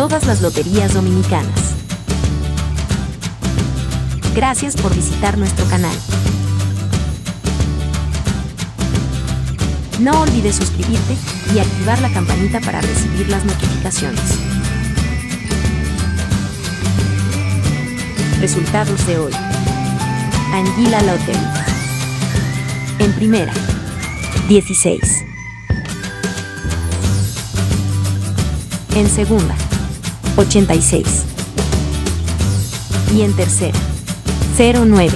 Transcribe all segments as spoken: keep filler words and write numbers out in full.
todas las loterías dominicanas. Gracias por visitar nuestro canal. No olvides suscribirte y activar la campanita para recibir las notificaciones. Resultados de hoy. Anguila Lottery. En primera, dieciséis. En segunda, ochenta y seis. Y en tercera, cero nueve.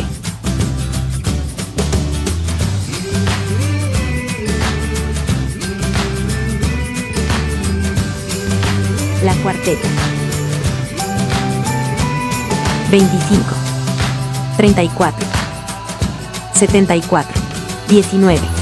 La cuarteta. veinticinco, treinta y cuatro, setenta y cuatro, diecinueve.